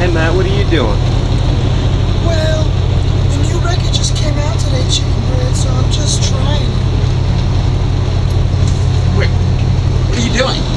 Hey Matt, what are you doing? Well, the new record just came out today, Chicken Bread, so I'm just trying it. Wait, what are you doing?